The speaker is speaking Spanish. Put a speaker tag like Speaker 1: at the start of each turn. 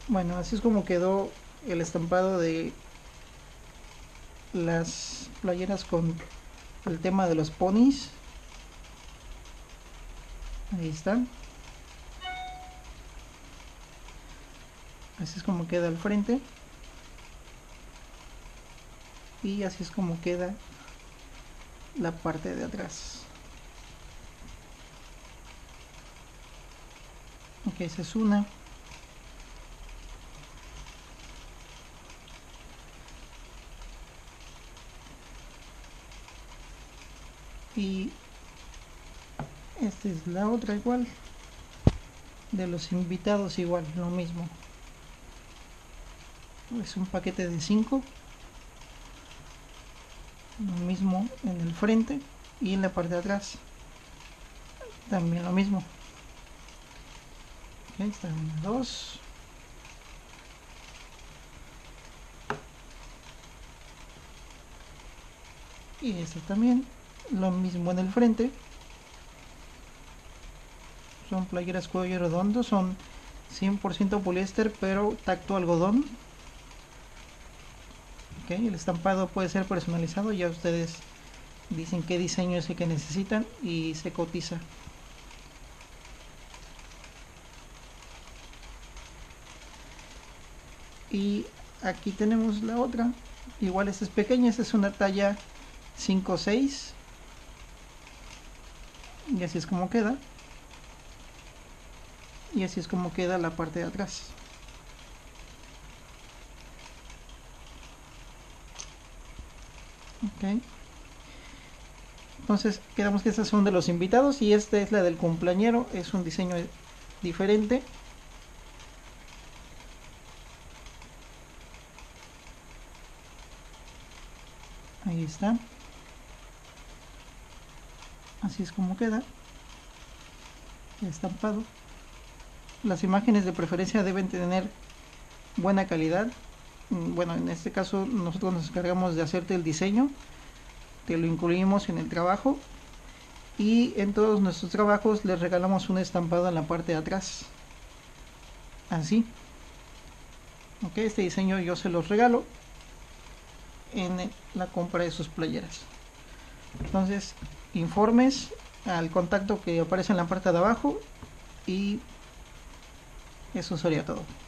Speaker 1: Bueno, así es como quedó el estampado de las playeras con el tema de los ponis. Ahí están. Así es como queda al frente. Y así es como queda la parte de atrás. Ok, esa es una. Y esta es la otra igual. De los invitados igual, lo mismo. Es un paquete de 5. Lo mismo en el frente y en la parte de atrás. También lo mismo. Okay, está 1, 2. Y esta también. Lo mismo en el frente. Son playeras cuello redondo. Son 100% poliéster, pero tacto algodón. Okay, el estampado puede ser personalizado. Ya ustedes dicen qué diseño es el que necesitan y se cotiza. Y aquí tenemos la otra. Igual esta es pequeña. Esta es una talla 5-6. Y así es como queda. Y así es como queda la parte de atrás. Ok. Entonces quedamos que estas son de los invitados y esta es la del cumpleañero. Es un diseño diferente. Ahí está. Así es como queda. Estampado. Las imágenes de preferencia deben tener buena calidad. Bueno, en este caso nosotros nos encargamos de hacerte el diseño. Te lo incluimos en el trabajo. Y en todos nuestros trabajos les regalamos un estampado en la parte de atrás. Así. Ok, este diseño yo se los regalo en la compra de sus playeras. Entonces, informes al contacto que aparece en la parte de abajo y eso sería todo.